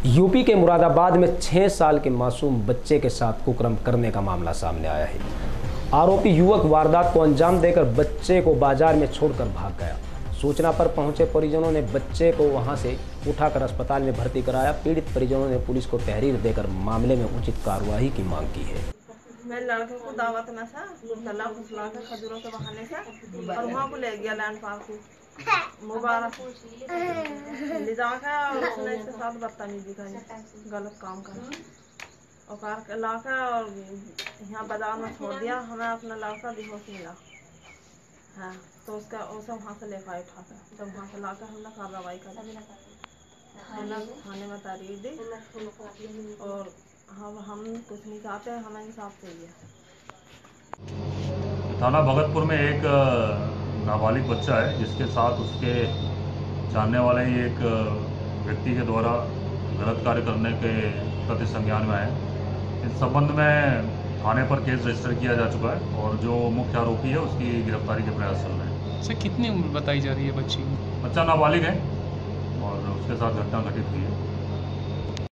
UP के मुरादाबाद में 6 साल के मासूम बच्चे के साथ कुकर्म करने का मामला सामने आया है। आरोपी युवक वारदात को अंजाम देकर बच्चे को बाजार में छोड़कर भाग गया। सूचना पर पहुंचे परिजनों ने बच्चे को वहां से उठाकर अस्पताल में भर्ती कराया। पीड़ित परिजनों ने पुलिस को तहरीर देकर मामले में उचित कार्रवाई की मांग की है। मैं लड़के को दावत में था गला फुसला के खजूरों के बहाने से और वहाँ को ले गया लैंड पार्क को मुबारक ले जाकर और उसने इसके साथ बदतमीजी करी, गलत काम करा और कार लाकर और यहाँ बाजार में छोड़ दिया। हमें अपना लड़का बेहोश मिला हाँ, तो उसका वहाँ से लेकर उठा कर जब वहाँ से लाकर हमने कार्रवाई करी, थाने में तहरीर दी और हम कुछ नहीं चाहते, हमें इंसाफ चाहिए। थाना भगतपुर में एक नाबालिग बच्चा है जिसके साथ उसके जानने वाले ही एक व्यक्ति के द्वारा गलत कार्य करने के प्रति संज्ञान में आए। इस संबंध में थाने पर केस रजिस्टर किया जा चुका है और जो मुख्य आरोपी है उसकी गिरफ्तारी के प्रयास चल रहे हैं। सर कितनी उम्र बताई जा रही है बच्ची की? बच्चा नाबालिग है और उसके साथ घटना घटित हुई है।